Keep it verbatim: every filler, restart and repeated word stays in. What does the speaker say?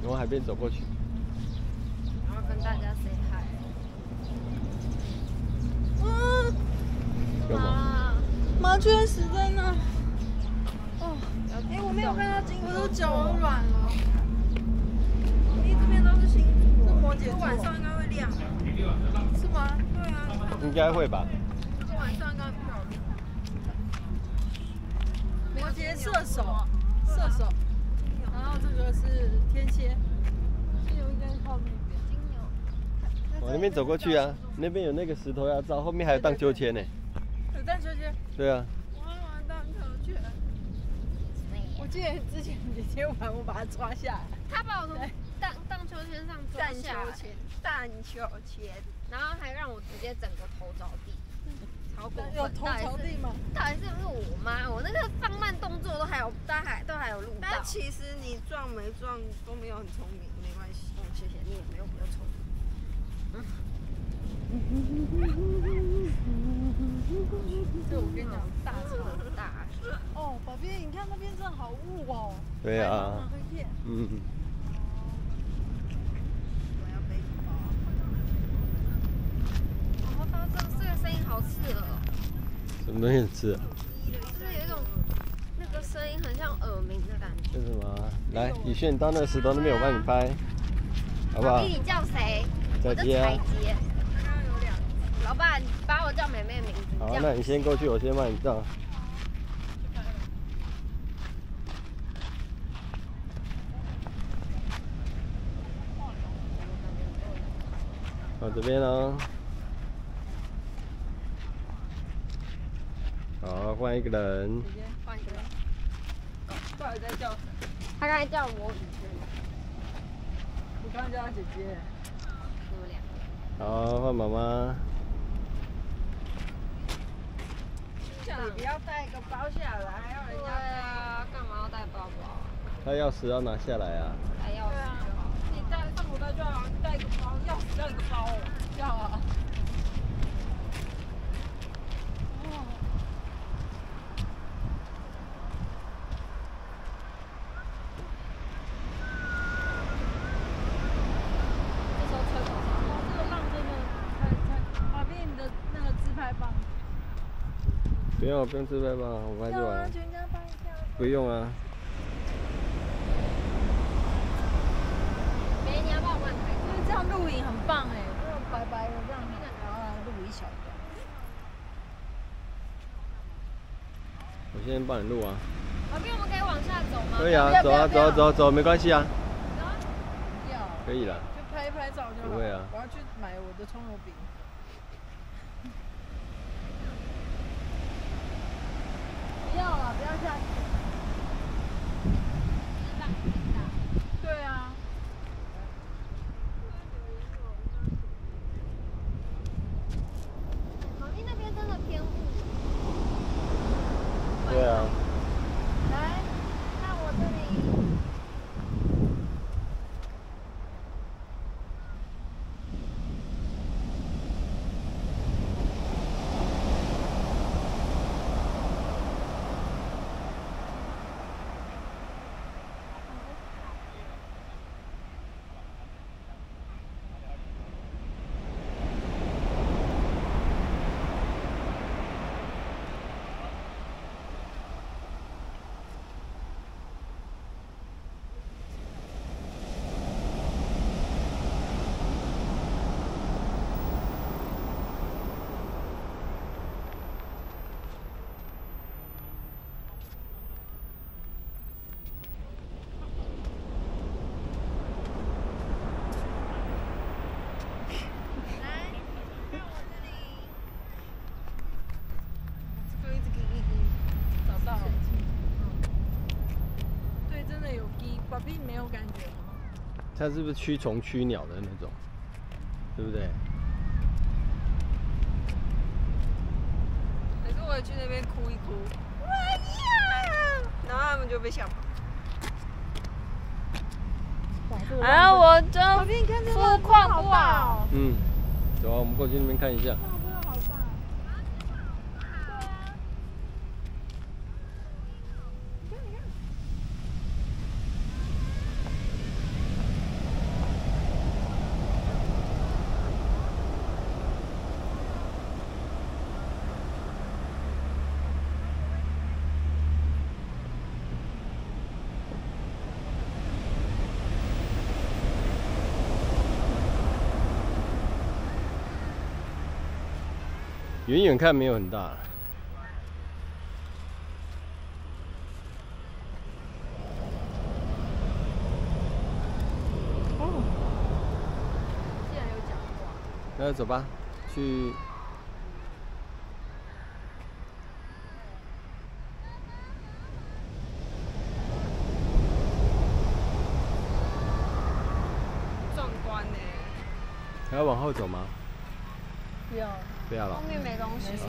往海边走过去。 然后跟大家 say hi。 嗯， 干嘛？ 麻雀死在那。哦， 哎，我没有看到金牛座， 我的脚都软了。你这边都是星座，是摩羯座。晚上应该会亮，是吗？对啊。 应该会吧。 这晚上应该很漂亮。摩羯、射手、射手，然后这个是天蝎。金牛应该靠那边。 金牛。 往那边走过去啊，那边有那个石头要照，后面还有荡秋千呢。 有荡秋千？ 对啊。 我要玩荡秋千。我记得之前姐姐玩，我把它抓下来。 他把我从荡荡秋千上抓下来， 荡秋千， 然后还让我直接整个头着地，超过分。 有头着地吗？ 到底是不是我妈？我那个放慢动作都还有，都还都还有录到。 但其实你撞没撞都没有很聪明，没关系。 嗯，谢谢你也没有比较聪明。 这我跟你讲，大车很大。 哦，宝贝，你看那边真的好雾哦。 对啊。 黑片。 嗯。 我要背包。 我发现这个声音好刺耳。 什么东西很刺耳？ 就是有一种那个声音很像耳鸣的感觉。 是什么？来，宇轩，你到那个石头那边，我帮你拍，好不好？ 你叫谁？ 彩杰啊。 老爸，你把我叫妹妹名字。 好，那你先过去，我先帮你照。好，这边哦。好，换一个人。 换一个人。 到底在叫谁？ 他刚才叫我宇轩。 我刚刚叫他姐姐。 你们两个。 好，换妈妈。 你不要带个包下来，还要人家。 对啊，干嘛要带包包？ 他钥匙要拿下来啊。 带钥匙就好。 你带上口袋就好，你带一个包，钥匙要一个包哦。要啊。 这时候吹口哨。 哦，这个浪真的太太，把边你的那个自拍棒。 不用，不用自拍棒，我拍就完了。 全家帮一下。 不用啊。 没，你要帮我慢拍。 因为这样录影很棒哎，这种白白的这样，然后来录一小段。 我先帮你录啊。 旁边我们可以往下走吗？ 可以啊，走啊，走啊，走走，没关系啊。 要。 可以了。 就拍一拍照就好。 不会啊。 我要去买我的葱油饼。不要了，不要下去。对啊。 旁边那边真的偏雾。 对啊。 来，看我这里。 并没有感觉吗？ 它是不是驱虫驱鸟的那种，对不对？ 可是我也去那边哭一哭，我要，然后他们就被吓跑。 然后我就富矿哇！ 嗯，走啊，我们过去那边看一下。 远远看没有很大。 哦，既然有讲话， 那走吧，去。 壮观呢。 还要往后走吗？ 不要。 不要了后。面没东西。